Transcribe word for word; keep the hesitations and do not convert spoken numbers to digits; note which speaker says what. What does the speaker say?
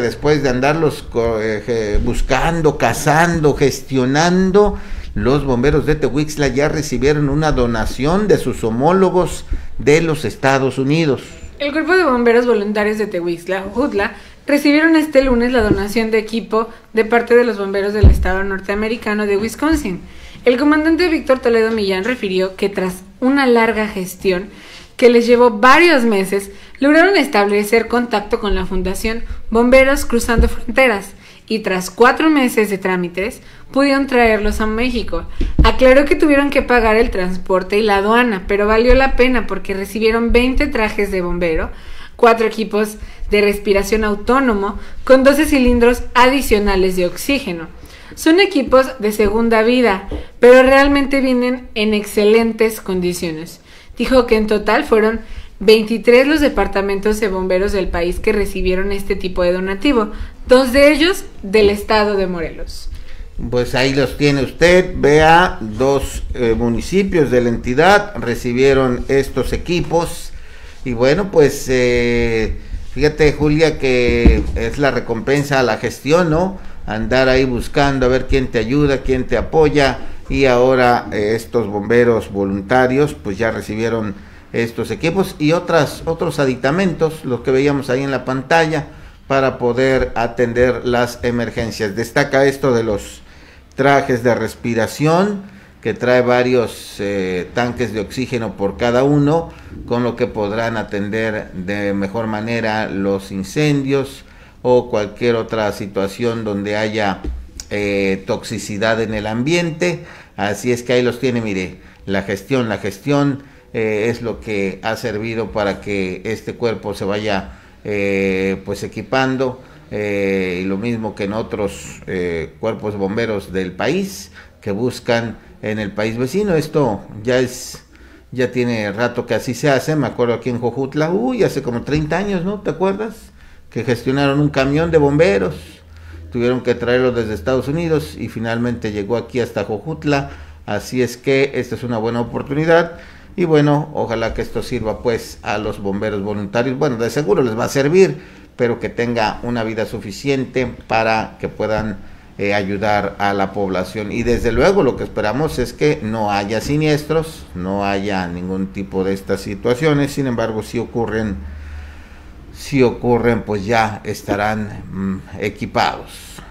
Speaker 1: después de andarlos eh, buscando, cazando, gestionando, los bomberos de Tehuixtla ya recibieron una donación de sus homólogos de los Estados Unidos.
Speaker 2: El Cuerpo de Bomberos Voluntarios de Tehuixtla, Jojutla, recibieron este lunes la donación de equipo de parte de los bomberos del estado norteamericano de Wisconsin. El comandante Víctor Toledo Millán refirió que tras una larga gestión que les llevó varios meses, lograron establecer contacto con la Fundación Bomberos Cruzando Fronteras y tras cuatro meses de trámites pudieron traerlos a México. Aclaró que tuvieron que pagar el transporte y la aduana, pero valió la pena porque recibieron veinte trajes de bombero, cuatro equipos de respiración autónomo con doce cilindros adicionales de oxígeno. Son equipos de segunda vida, pero realmente vienen en excelentes condiciones. Dijo que en total fueron veintitrés los departamentos de bomberos del país que recibieron este tipo de donativo, dos de ellos del estado de Morelos.
Speaker 1: Pues ahí los tiene usted, vea, dos eh, municipios de la entidad recibieron estos equipos y bueno, pues eh, fíjate, Julia, que es la recompensa a la gestión, ¿no? Andar ahí buscando a ver quién te ayuda, quién te apoya y ahora eh, estos bomberos voluntarios pues ya recibieron estos equipos y otras otros aditamentos, los que veíamos ahí en la pantalla, para poder atender las emergencias. Destaca esto de los trajes de respiración, que trae varios eh, tanques de oxígeno por cada uno, con lo que podrán atender de mejor manera los incendios o cualquier otra situación donde haya eh, toxicidad en el ambiente. Así es que ahí los tiene, mire, la gestión, la gestión eh, es lo que ha servido para que este cuerpo se vaya eh, pues equipando, eh, y lo mismo que en otros eh, cuerpos bomberos del país que buscan en el país vecino. Esto ya es, ya tiene rato que así se hace. Me acuerdo aquí en Jojutla, uy, hace como treinta años, ¿no? ¿Te acuerdas? Que gestionaron un camión de bomberos, tuvieron que traerlo desde Estados Unidos y finalmente llegó aquí hasta Jojutla. Así es que esta es una buena oportunidad y bueno, ojalá que esto sirva pues a los bomberos voluntarios. Bueno, de seguro les va a servir, pero que tenga una vida suficiente para que puedan eh, ayudar a la población. Y desde luego lo que esperamos es que no haya siniestros, no haya ningún tipo de estas situaciones. Sin embargo, si ocurren, si ocurren, pues ya estarán mm, equipados.